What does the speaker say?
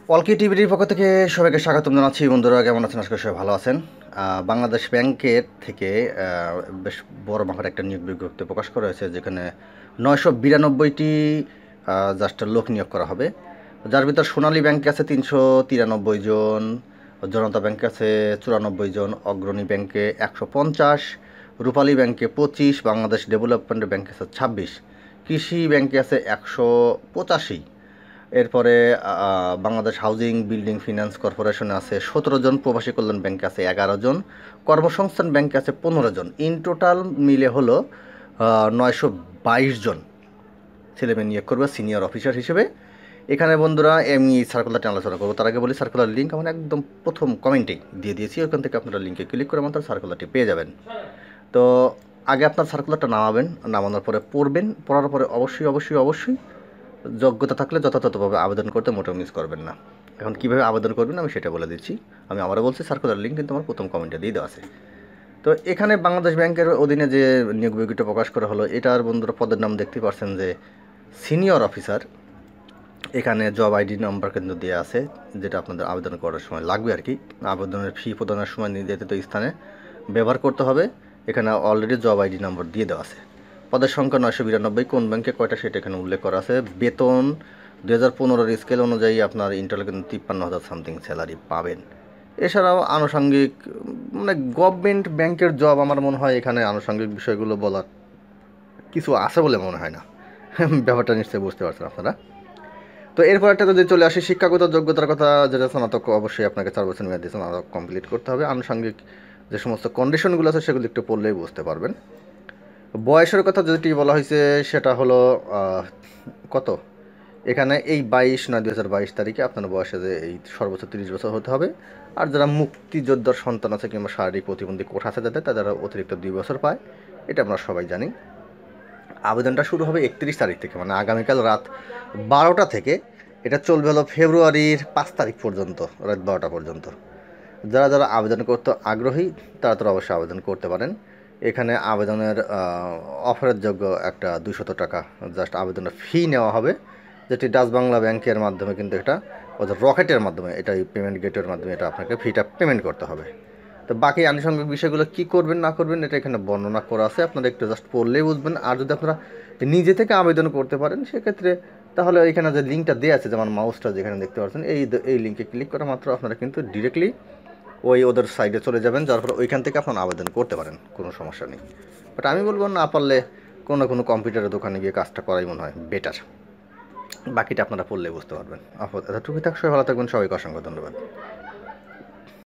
অলকি টিভির পক্ষ থেকে সবাইকে স্বাগতম জানাচ্ছি। বন্ধুরা কেমন আছেন? আজকে সবাই ভালো আছেন। বাংলাদেশ ব্যাংকের থেকে বেশ বড় মাপের একটা নিয়োগ বিজ্ঞপ্তি প্রকাশ করা হয়েছে, যেখানে 992টি জাস্ট লোক নিয়োগ করা হবে, যার ভিতর সোনালী ব্যাংকে আছে 393 জন, জনতা ব্যাংকে আছে 94 জন, অগ্রণী ব্যাংকে 150, রূপালী ব্যাংকে 25, বাংলাদেশ ডেভেলপমেন্ট ব্যাংকে আছে 26, কৃষি ব্যাংকে আছে 185, এরপরে বাংলাদেশ হাউজিং বিল্ডিং ফিনান্স কর্পোরেশনে আছে 17 জন, প্রবাসী কল্যাণ ব্যাংকে আছে 11 জন, কর্মসংস্থান ব্যাংকে আছে 15 জন। ইন টোটাল মিলে হলো 922 জন ছেলেমেয়ে নিয়োগ করবে সিনিয়র অফিসার হিসেবে। এখানে বন্ধুরা আমি সার্কুলারটি আলোচনা করবো, তার আগে বলি সার্কুলার লিঙ্ক আমার একদম প্রথম কমেন্টেই দিয়ে দিয়েছি, ওখান থেকে আপনারা লিঙ্কে ক্লিক করে আমাদের সার্কুলারটি পেয়ে যাবেন। তো আগে আপনার সার্কুলারটা নামাবেন, নামানোর পরে পড়বেন, পড়ার পরে অবশ্যই যোগ্যতা থাকলে যথাযথভাবে আবেদন করতে মোটেও মিস করবেন না। এখন কীভাবে আবেদন করবেন আমি সেটা বলে দিচ্ছি। আমি আবারও বলছি, সার্কুলার লিঙ্ক কিন্তু আমার প্রথম কমেন্টে দিয়ে দেওয়া আছে। তো এখানে বাংলাদেশ ব্যাংকের অধীনে যে নিয়োগ বিজ্ঞপ্তি প্রকাশ করা হলো, এটার বন্ধুরা পদের নাম দেখতে পাচ্ছেন যে সিনিয়র অফিসার। এখানে জব আইডি নাম্বার কিন্তু দেওয়া আছে, যেটা আপনাদের আবেদন করার সময় লাগবে আর কি। আবেদনের ফি প্রদানের সময় নির্ধারিত স্থানে ব্যবহার করতে হবে। এখানে অলরেডি জব আইডি নাম্বার দিয়ে দেওয়া আছে। পদের সংখ্যা 992, কোন ব্যাংকে কয়টা সেটা এখানে উল্লেখ করা আছে। বেতন 2015 স্কেল অনুযায়ী আপনার ইন্টারভিউ কিন্তু 53,000 সামথিং স্যালারি পাবেন। এছাড়াও আনুষঙ্গিক মানে গভর্নমেন্ট ব্যাংকের জব আমার মনে হয় এখানে আনুষঙ্গিক বিষয়গুলো বলার কিছু আছে বলে মনে হয় না। ব্যাপারটা নিশ্চয়ই বুঝতে পারছেন আপনারা। তো এরপর একটা যদি চলে আসি শিক্ষাগত যোগ্যতার কথা, যেটা স্নাতক অবশ্যই আপনাকে 4 বছর মেয়াদি স্নাতক কমপ্লিট করতে হবে। আনুষঙ্গিক যে সমস্ত কন্ডিশনগুলো আছে সেগুলো একটু পড়লেই বুঝতে পারবেন। বয়সের কথা যেটি বলা হয়েছে সেটা হলো কত, এখানে এই 22/9/2022 তারিখে আপনার বয়সে যে এই সর্বোচ্চ 30 বছর হতে হবে। আর যারা মুক্তিযোদ্ধার সন্তান আছে কিংবা শারীরিক প্রতিবন্ধী কোঠা আছে যাদের, তারা অতিরিক্ত 2 বছর পায়, এটা আমরা সবাই জানি। আবেদনটা শুরু হবে 31 তারিখ থেকে, মানে আগামীকাল রাত 12টা থেকে। এটা চলবে হলো ফেব্রুয়ারির 5 তারিখ পর্যন্ত, রাত 12টা পর্যন্ত। যারা যারা আবেদন করতে আগ্রহী তারা অবশ্যই আবেদন করতে পারেন। এখানে আবেদনের অফারের যোগ্য একটা 200 টাকা জাস্ট আবেদনের ফি নেওয়া হবে, যেটি ডাচ বাংলা ব্যাংকের মাধ্যমে কিন্তু এটা ওদের রকেটের মাধ্যমে, এটা পেমেন্ট গেটওয়ের মাধ্যমে এটা আপনাকে ফিটা পেমেন্ট করতে হবে। তো বাকি আনুষঙ্গিক বিষয়গুলো কী করবেন না করবেন এটা এখানে বর্ণনা করা আছে, আপনারা একটু জাস্ট পড়লেই বুঝবেন। আর যদি আপনারা নিজে থেকে আবেদন করতে পারেন সেক্ষেত্রে তাহলে এখানে যে লিঙ্কটা দেওয়া আছে, যেমন মাউসটা যেখানে দেখতে পাচ্ছেন, এই লিঙ্কে ক্লিক করা মাত্র আপনারা কিন্তু ডিরেক্টলি ওদের সাইডে চলে যাবেন, যার ফলে ওইখান থেকে আপনারা আবেদন করতে পারেন, কোনো সমস্যা নেই। বাট আমি বলবো না পারলে কোনো কম্পিউটারের দোকানে গিয়ে কাজটা করাই মনে হয় বেটার। বাকিটা আপনারা পড়লে বুঝতে পারবেন। এতটুকুই থাক, সবাই ভালো থাকবেন, সবাইকে অসংখ্য ধন্যবাদ।